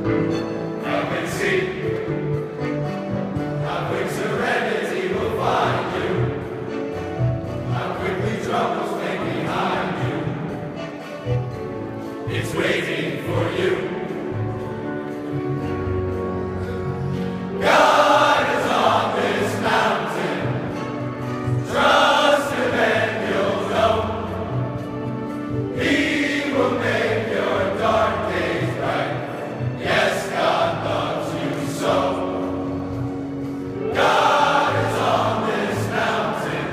Come and see how quick serenity will find you, how quickly troubles fade behind you. It's waiting for you. God is on this mountain. Trust Him and you'll know. He will make your dark days bright. Yes, God loves you so. God is on this mountain,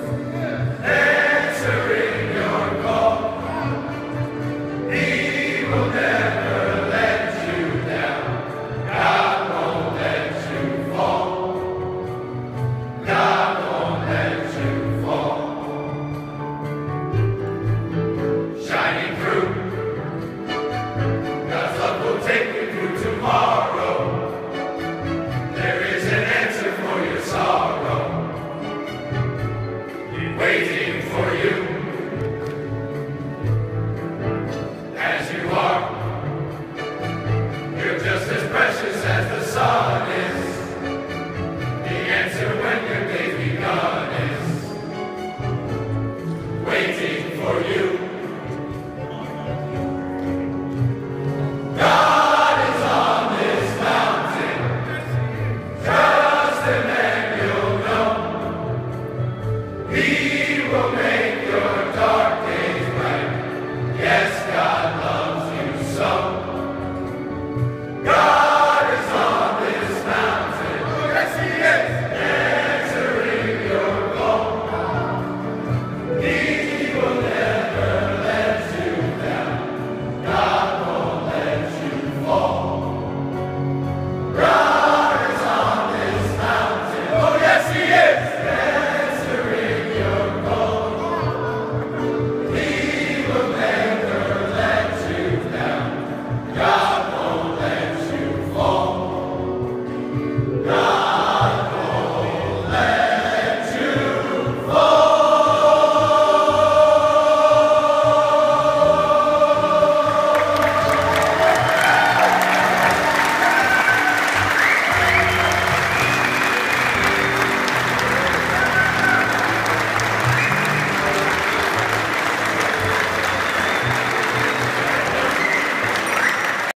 answering your call. He will never let you down. God won't let you fall. God won't let you fall. Shining through, God's love will take you through tomorrow.